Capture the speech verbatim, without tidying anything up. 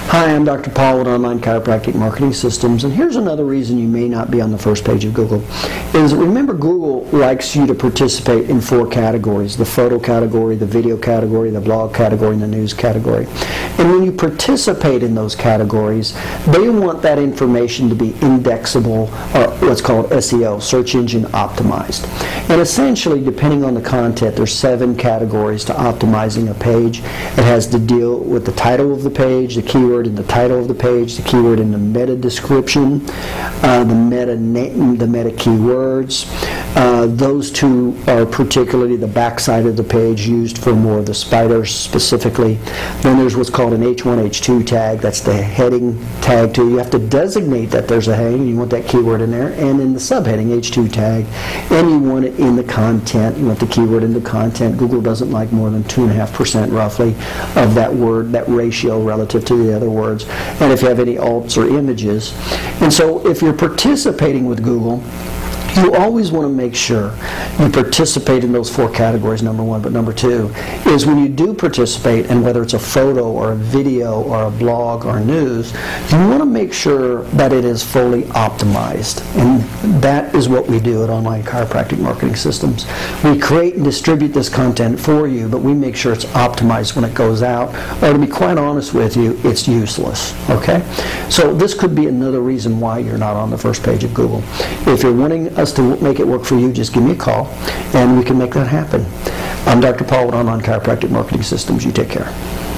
Hi, I'm Doctor Paul with Online Chiropractic Marketing Systems, and here's another reason you may not be on the first page of Google. Is remember, Google likes you to participate in four categories: the photo category, the video category, the blog category, and the news category. And when you participate in those categories, they want that information to be indexable, or what's called S E O, search engine optimized. And essentially, depending on the content, there's seven categories to optimizing a page. It has to deal with the title of the page, the keyword in the title of the page, the keyword in the meta description, uh, the meta name, the meta keywords. Uh, those two are particularly the backside of the page, used for more of the spiders specifically. Then there's what's called an H one, H two tag. That's the heading tag too. You have to designate that there's a heading. You want that keyword in there, and in the subheading H two tag, and you want it in the content. You want the keyword in the content. Google doesn't like more than two and a half percent roughly of that word, that ratio relative to the other words. And if you have any alts or images, and so if you're participating with Google, you always want to make sure you participate in those four categories, number one. But number two is, when you do participate, and whether it's a photo or a video or a blog or news, you want to make sure that it is fully optimized. And that is what we do at Online Chiropractic Marketing Systems. We create and distribute this content for you, but we make sure it's optimized when it goes out, or to be quite honest with you, it's useless. Okay? So this could be another reason why you're not on the first page of Google. If you're wanting us to make it work for you, just give me a call and we can make that happen. I'm Doctor Paul with Online Chiropractic Marketing Systems. You take care.